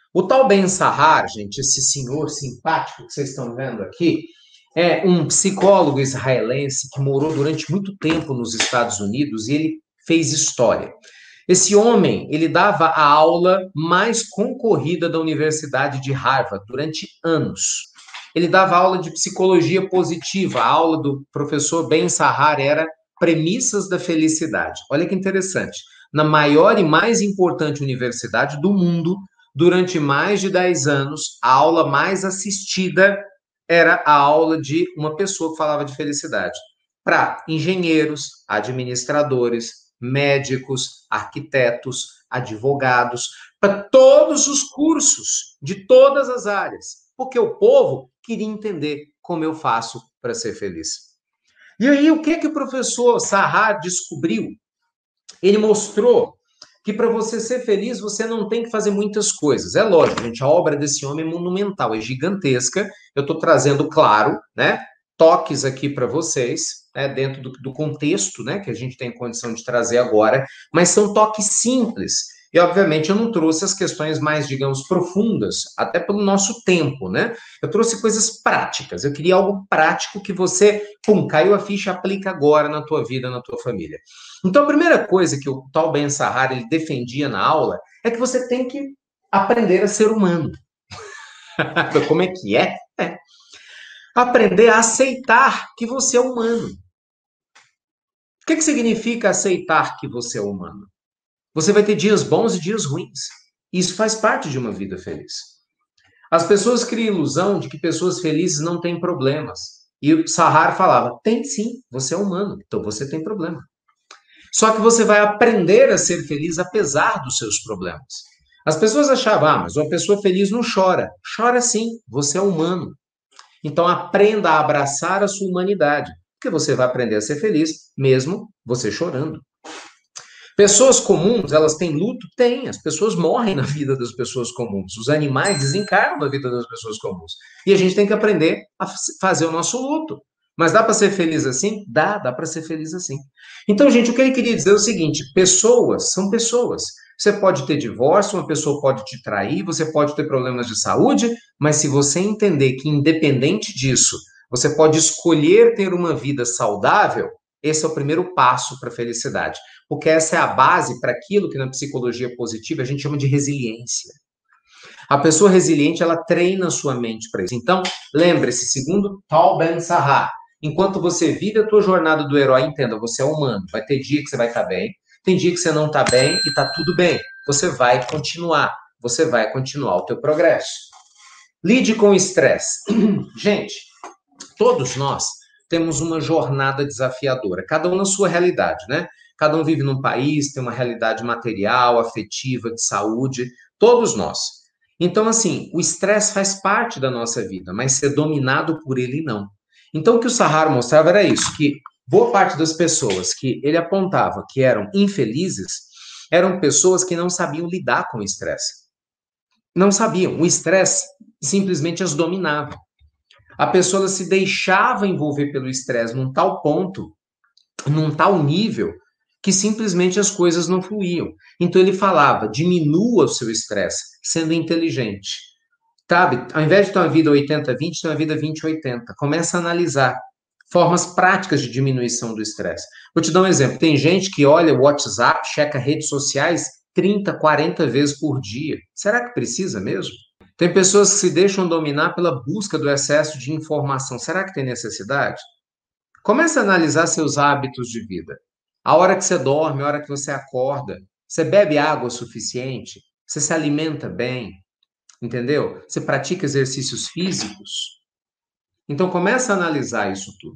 O tal Ben Sahar, gente, esse senhor simpático que vocês estão vendo aqui, é um psicólogo israelense que morou durante muito tempo nos Estados Unidos e ele fez história. Esse homem, ele dava a aula mais concorrida da Universidade de Harvard durante anos. Ele dava aula de psicologia positiva. A aula do professor Ben Sahar era Premissas da Felicidade. Olha que interessante. Na maior e mais importante universidade do mundo, durante mais de 10 anos, a aula mais assistida era a aula de uma pessoa que falava de felicidade. Para engenheiros, administradores, médicos, arquitetos, advogados, para todos os cursos de todas as áreas, porque o povo queria entender como eu faço para ser feliz. E aí, o que o professor Sahar descobriu? Ele mostrou que para você ser feliz, você não tem que fazer muitas coisas. É lógico, gente, a obra desse homem é monumental, é gigantesca. Eu estou trazendo, claro, né, toques aqui para vocês, né, dentro do contexto, né, que a gente tem condição de trazer agora, mas são toques simples. E, obviamente, eu não trouxe as questões mais, digamos, profundas, até pelo nosso tempo, né? Eu trouxe coisas práticas. Eu queria algo prático que você, pum, caiu a ficha, aplica agora na tua vida, na tua família. Então, a primeira coisa que o tal Ben Sahar ele defendia na aula é que você tem que aprender a ser humano. Como é que é? Aprender a aceitar que você é humano. O que significa aceitar que você é humano? Você vai ter dias bons e dias ruins. Isso faz parte de uma vida feliz. As pessoas criam a ilusão de que pessoas felizes não têm problemas. E o Sahar falava, tem sim, você é humano, então você tem problema. Só que você vai aprender a ser feliz apesar dos seus problemas. As pessoas achavam, mas uma pessoa feliz não chora. Chora sim, você é humano. Então aprenda a abraçar a sua humanidade, porque você vai aprender a ser feliz mesmo você chorando. Pessoas comuns, elas têm luto? Tem. As pessoas morrem na vida das pessoas comuns. Os animais desencarnam na vida das pessoas comuns. E a gente tem que aprender a fazer o nosso luto. Mas dá para ser feliz assim? Dá para ser feliz assim. Então, gente, o que ele queria dizer é o seguinte: pessoas são pessoas. Você pode ter divórcio, uma pessoa pode te trair, você pode ter problemas de saúde, mas se você entender que, independente disso, você pode escolher ter uma vida saudável, esse é o primeiro passo para a felicidade. Porque essa é a base para aquilo que na psicologia positiva a gente chama de resiliência. A pessoa resiliente, ela treina a sua mente para isso. Então, lembre-se, segundo Tal Ben Sahar, enquanto você vive a tua jornada do herói, entenda, você é humano. Vai ter dia que você vai estar bem, tem dia que você não está bem e está tudo bem. Você vai continuar o teu progresso. Lide com o estresse. Gente, todos nós temos uma jornada desafiadora, cada um na sua realidade, né? Cada um vive num país, tem uma realidade material, afetiva, de saúde, todos nós. Então, assim, o estresse faz parte da nossa vida, mas ser dominado por ele não. Então, o que o Sahar mostrava era isso, que boa parte das pessoas que ele apontava que eram infelizes, eram pessoas que não sabiam lidar com o estresse. Não sabiam. O estresse simplesmente as dominava. A pessoa se deixava envolver pelo estresse num tal ponto, num tal nível, que simplesmente as coisas não fluíam. Então ele falava, diminua o seu estresse, sendo inteligente. Sabe? Ao invés de ter uma vida 80-20, ter uma vida 20-80. Começa a analisar formas práticas de diminuição do estresse. Vou te dar um exemplo. Tem gente que olha o WhatsApp, checa redes sociais 30, 40 vezes por dia. Será que precisa mesmo? Tem pessoas que se deixam dominar pela busca do excesso de informação. Será que tem necessidade? Comece a analisar seus hábitos de vida. A hora que você dorme, a hora que você acorda, você bebe água suficiente? Você se alimenta bem? Entendeu? Você pratica exercícios físicos? Então comece a analisar isso tudo.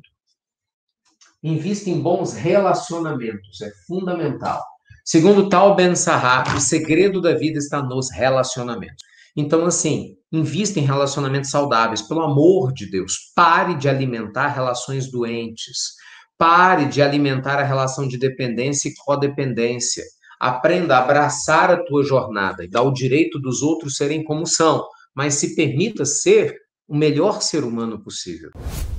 Invista em bons relacionamentos, é fundamental. Segundo Tal Ben Sahar, o segredo da vida está nos relacionamentos. Então, assim, invista em relacionamentos saudáveis, pelo amor de Deus. Pare de alimentar relações doentes. Pare de alimentar a relação de dependência e codependência. Aprenda a abraçar a tua jornada e dar o direito dos outros serem como são, mas se permita ser o melhor ser humano possível.